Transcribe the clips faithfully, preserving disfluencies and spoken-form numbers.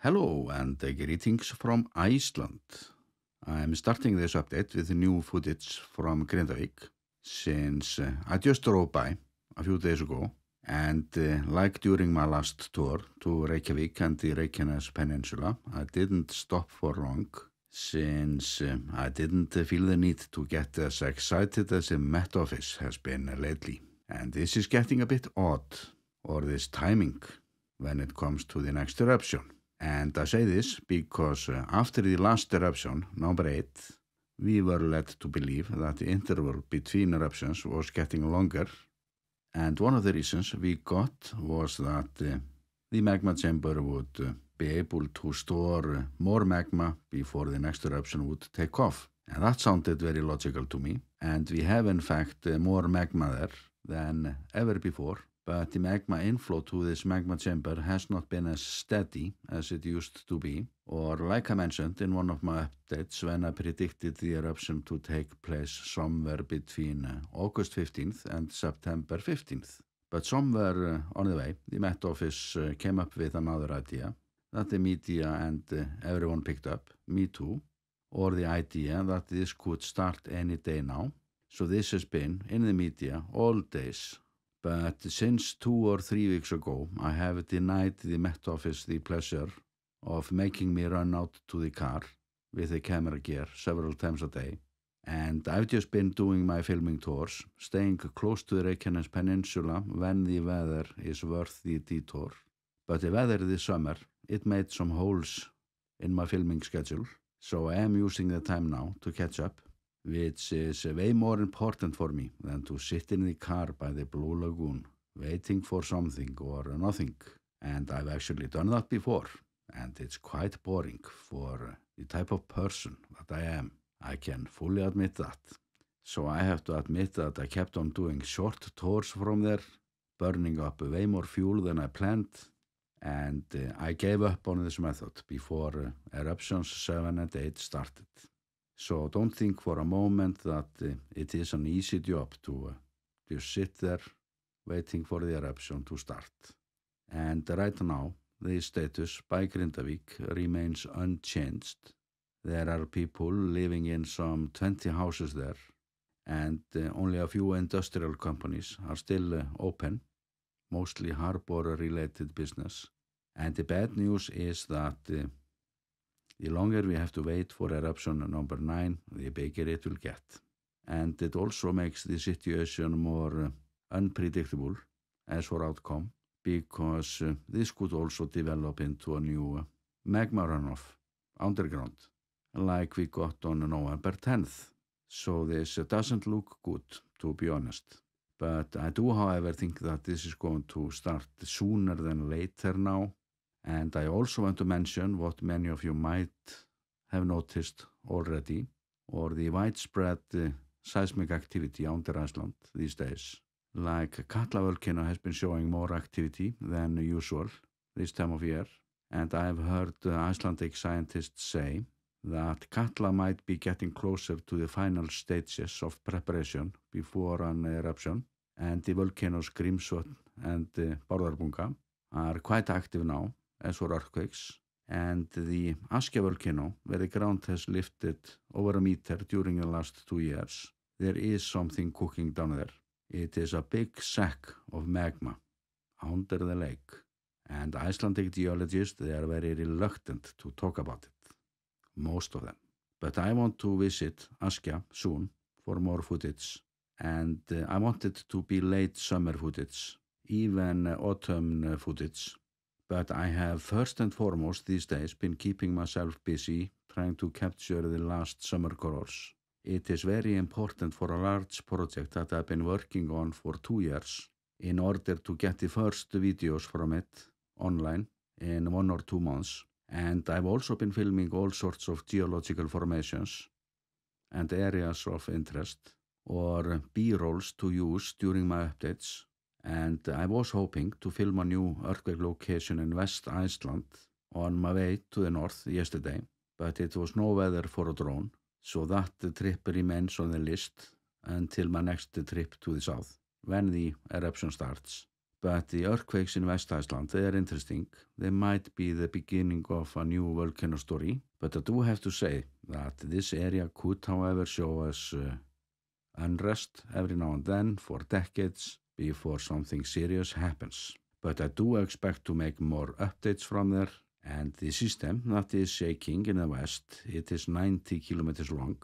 Hello and uh, greetings from Iceland. I'm starting this update with new footage from Grindavik since uh, I just drove by a few days ago and uh, like during my last tour to Reykjavik and the Reykjanes Peninsula, I didn't stop for long since uh, I didn't uh, feel the need to get as excited as the Met Office has been lately. And this is getting a bit odd, or this timing, when it comes to the next eruption. And I say this because uh, after the last eruption, number eight, we were led to believe that the interval between eruptions was getting longer. And one of the reasons we got was that uh, the magma chamber would uh, be able to store uh, more magma before the next eruption would take off. And that sounded very logical to me. And we have in fact uh, more magma there than ever before. But the magma inflow to this magma chamber has not been as steady as it used to be, or like I mentioned in one of my updates when I predicted the eruption to take place somewhere between uh, August fifteenth and September fifteenth. But somewhere uh, on the way, the Met Office uh, came up with another idea that the media and uh, everyone picked up, me too, or the idea that this could start any day now. So this has been in the media all days. But since two or three weeks ago, I have denied the Met Office the pleasure of making me run out to the car with the camera gear several times a day. And I've just been doing my filming tours, staying close to the Reykjanes Peninsula when the weather is worth the detour. But the weather this summer, it made some holes in my filming schedule, so I am using the time now to catch up, which is way more important for me than to sit in the car by the Blue Lagoon, waiting for something or nothing. And I've actually done that before, and it's quite boring for the type of person that I am. I can fully admit that. So I have to admit that I kept on doing short tours from there, burning up way more fuel than I planned, and uh, I gave up on this method before uh, eruptions seven and eight started. So don't think for a moment that uh, it is an easy job to uh, just sit there waiting for the eruption to start. And right now, the status by Grindavik remains unchanged. There are people living in some twenty houses there, and uh, only a few industrial companies are still uh, open, mostly harbor-related business. And the bad news is that uh, the longer we have to wait for eruption number nine, the bigger it will get. And it also makes the situation more uh, unpredictable as for outcome, because uh, this could also develop into a new uh, magma runoff underground, like we got on November tenth. So this uh, doesn't look good, to be honest. But I do, however, think that this is going to start sooner than later now. And I also want to mention what many of you might have noticed already, or the widespread uh, seismic activity under Iceland these days. Like Katla volcano has been showing more activity than usual this time of year, and I have heard uh, Icelandic scientists say that Katla might be getting closer to the final stages of preparation before an eruption, and the volcanoes Grímsvötn and uh, Bárðarbunga are quite active now, as for earthquakes, and the Askja volcano, where the ground has lifted over a meter during the last two years, there is something cooking down there. It is a big sack of magma under the lake, and Icelandic geologists, they are very reluctant to talk about it, most of them. But I want to visit Askja soon for more footage, and uh, I want it to be late summer footage, even uh, autumn uh, footage. But I have first and foremost these days been keeping myself busy trying to capture the last summer colors. It is very important for a large project that I've been working on for two years in order to get the first videos from it online in one or two months. And I've also been filming all sorts of geological formations and areas of interest, or B-rolls to use during my updates. And I was hoping to film a new earthquake location in West Iceland on my way to the north yesterday, but it was no weather for a drone, so that trip remains on the list until my next trip to the south, when the eruption starts. But the earthquakes in West Iceland, they are interesting. They might be the beginning of a new volcano story. But I do have to say that this area could, however, show us uh, unrest every now and then for decades before something serious happens. But I do expect to make more updates from there. And the system that is shaking in the west, it is ninety kilometers long.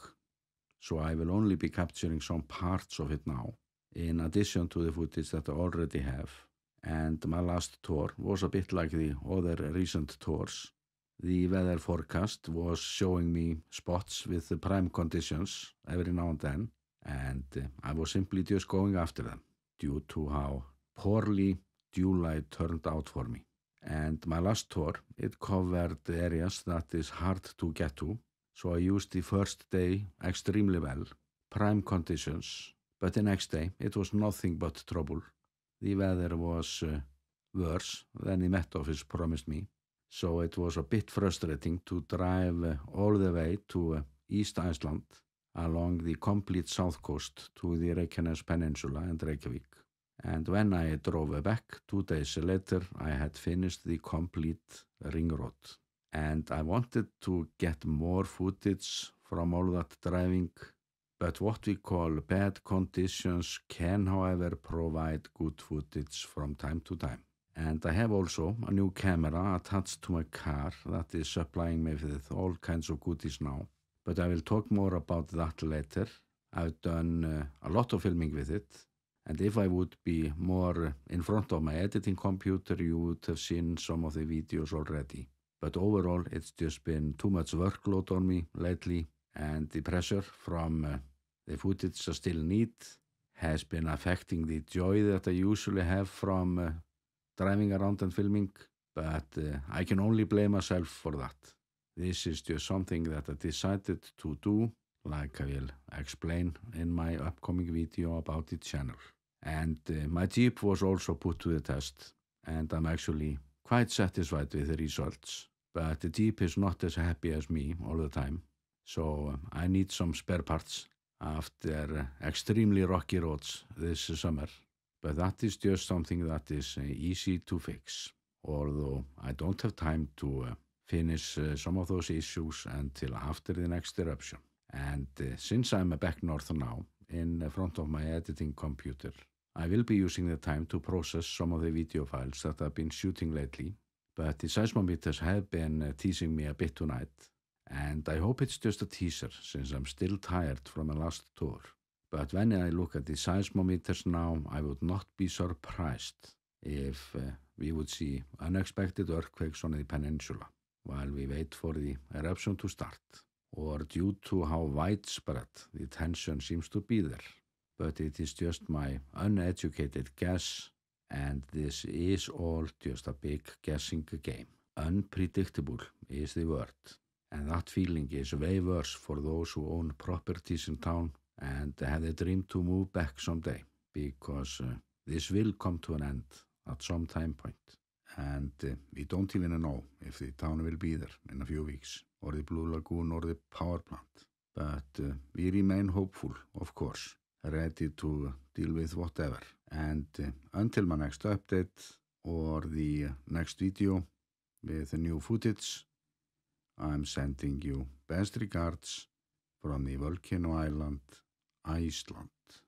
So I will only be capturing some parts of it now, in addition to the footage that I already have. And my last tour was a bit like the other recent tours. The weather forecast was showing me spots with the prime conditions every now and then, and uh, I was simply just going after them due to how poorly July turned out for me. And my last tour, it covered areas that is hard to get to, so I used the first day extremely well, prime conditions, but the next day it was nothing but trouble. The weather was uh, worse than the Met Office promised me, so it was a bit frustrating to drive uh, all the way to uh, East Iceland along the complete south coast to the Reykjanes Peninsula and Reykjavik. And when I drove back two days later, I had finished the complete ring road. And I wanted to get more footage from all that driving, but what we call bad conditions can, however, provide good footage from time to time. And I have also a new camera attached to my car that is supplying me with all kinds of goodies now. But I will talk more about that later. I've done uh, a lot of filming with it. And if I would be more in front of my editing computer, you would have seen some of the videos already. But overall, it's just been too much workload on me lately, and the pressure from uh, the footage I still need has been affecting the joy that I usually have from uh, driving around and filming, but uh, I can only blame myself for that. This is just something that I decided to do, like I will explain in my upcoming video about the channel. And uh, my Jeep was also put to the test, and I'm actually quite satisfied with the results. But the Jeep is not as happy as me all the time, so uh, I need some spare parts after uh, extremely rocky roads this summer. But that is just something that is uh, easy to fix, although I don't have time to uh, finish uh, some of those issues until after the next eruption. And uh, since I'm back north now, in front of my editing computer, I will be using the time to process some of the video files that I've been shooting lately, but the seismometers have been uh, teasing me a bit tonight, and I hope it's just a teaser since I'm still tired from my last tour. But when I look at the seismometers now, I would not be surprised if uh, we would see unexpected earthquakes on the peninsula while we wait for the eruption to start, or due to how widespread the tension seems to be there. But it is just my uneducated guess, and this is all just a big guessing game. Unpredictable is the word, and that feeling is way worse for those who own properties in town and have the dream to move back someday, because uh, this will come to an end at some time point. And uh, we don't even know if the town will be there in a few weeks, or the Blue Lagoon, or the power plant. But uh, we remain hopeful, of course, ready to deal with whatever. And uh, until my next update, or the uh, next video with new footage, I'm sending you best regards from the volcano island, Iceland.